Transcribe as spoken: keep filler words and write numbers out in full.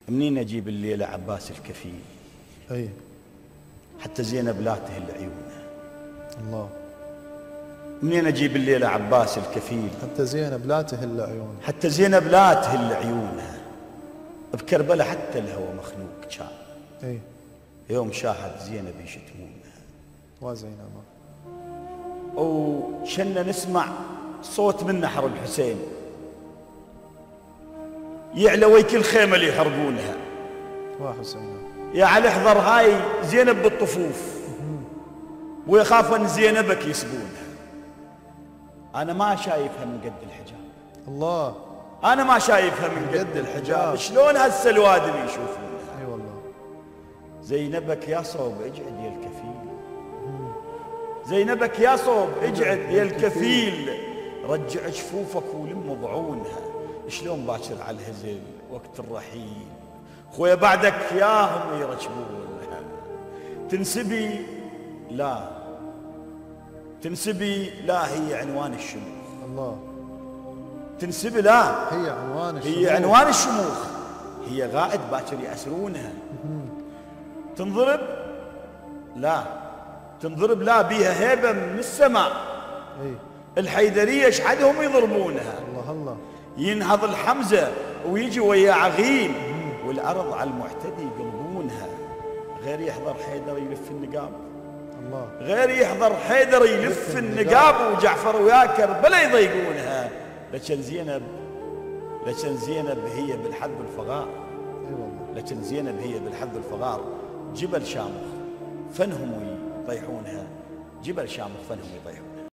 منين اجيب الليله عباس الكفيل؟ اي حتى زينب لا تهل عيونه. الله. منين اجيب الليله عباس الكفيل؟ حتى زينب لا تهل عيونه. حتى زينب لا تهل عيونها. بكربلاء حتى الهوى مخنوق كان. اي يوم شاهد زينب يشتمونها. وزينب. وشنا نسمع صوت من نحر الحسين يعلى ويك الخيمه اللي يحرقونها. وحسين. يا علي احضر هاي زينب بالطفوف ويخاف ان زينبك يسبونها. انا ما شايفها من قد الحجاب. الله. انا ما شايفها من قد الحجاب. شلون هسه الوادم يشوفونها؟ اي والله. زينبك يا صوب اجعد يا الكفيل. زينبك يا صوب اجعد يا الكفيل. رجع جفوفك ولم ضعونها. شلون باكر على الهزل وقت الرحيل خويا بعدك ياهم يرجبونها. تنسبي لا تنسبي لا هي عنوان الشموخ. الله. تنسبي لا هي عنوان الشموخ. هي عنوان الشموخ. هي غائد باكر يأسرونها. تنضرب لا تنضرب لا بيها هيبة من السماء. اي الحيدرية اشحدهم يضربونها. الله الله. ينهض الحمزة ويجي ويا عغين والأرض على المعتدي يقلبونها. غير يحضر حيدر يلف النقاب. الله. غير يحضر حيدر يلف النقاب وجعفر ويا كربلاء يضيقونها. لكن زينب لكن زينب هي بالحد والفغار. اي والله. لكن زينب هي بالحد والفغار. جبل شامخ فنهم يطيحونها. جبل شامخ فنهم يطيحونها.